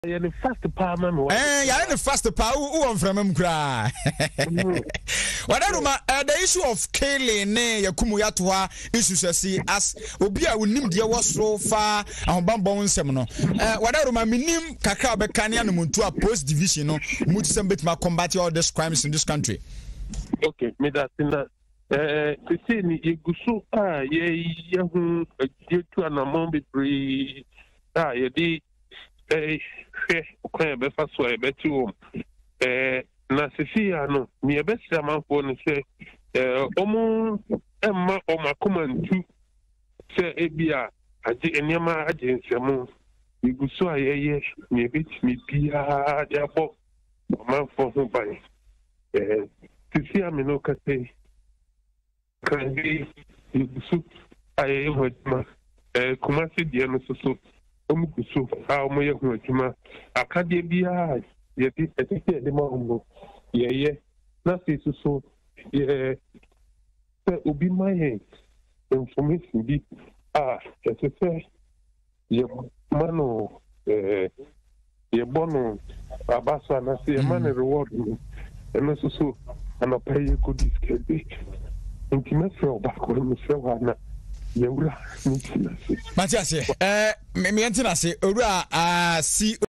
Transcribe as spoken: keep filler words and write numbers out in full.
Yeah, the first power man. Eh, yeah, the first power who on from him cry. Whatever the issue of killing ne yakumu yatwa issues see as obi a wonim de was so far and bambon semno. Eh, whatever my minim kakra be kania no muntu a post division no mutu sem bet ma combat all these crimes in this country. Okay, me that in that eh to see ni igusu ah ye ye hu ye tu anamon be free ah ye di eh eh okay be fa so e be ti o eh na sisi ano mi e be se amanfo no se eh omo emma o makomantu se ebia age enema age nsemo igusu ayeye mi e be ti mi bia de afọ amanfo ho ban eh sisi amino kate kan bi igusu ayeye ho ma eh kuma se die no so omukuso a omoye ho adwuma akade bia ye bi etete de ma omo ye ye na se so ye se obi mai information bi ah etete ye mano eh ye bono abasa na se ye man reward eno so so ana pay ko diskede intimate ba ko no se wa na Matias, eh, me me antina se owura ah si